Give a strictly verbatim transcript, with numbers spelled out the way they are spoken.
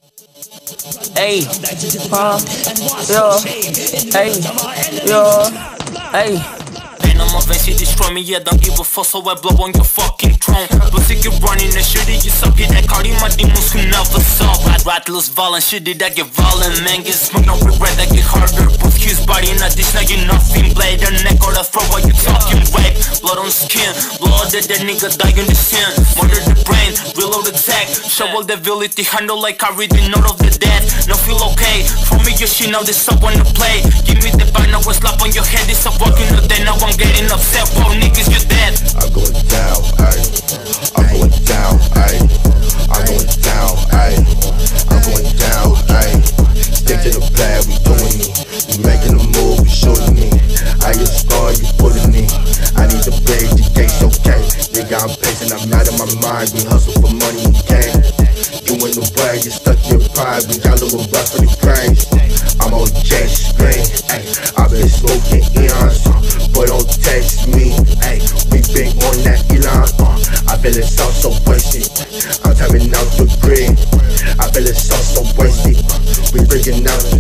Hey, huh? Yo, hey, yo, hey. Pain on my veins, you destroy me, yeah, don't give a fuck, so I blow on your fucking throne. Pussy keep running and shitty, you suck it, that Cardi, my demons who never saw. Rat, ratless, violent, shitty, that get violent, man, get smoke, no regret, that get harder. Both his body in a dish, now you nothing, blade, the neck or the throat, while you talking rape. Blood on skin, blood that that nigga die in the sin. Murder the brain, reload attack, show all the ability, handle like I read the note of the dead. No feel okay, for me your shit, now there's someone to play. Give me the bite, now a slap on your head, it's a walking the day, now I'm getting upset, whoa niggas, you're dead. I'm going down, ayy. I'm going down, ayy. I'm going down, ayy. I'm going down, ayy. Stick to the plan, we doing it. We making a move, we shooting it. I get scarred, you pulling it. I need to break the case, okay. Nigga, I'm pacing, I'm out of my mind. We hustle for money and gain. You in the way, you stuck in your pride. We got a little rough for the grains. I'm on jet screen, ayy. I've been smoking eons, but don't text me, ayy. We been on that Elon, uh. I feel it sound so wasted. I'm tapping out the grid. I feel it sound so wasted. We bringing out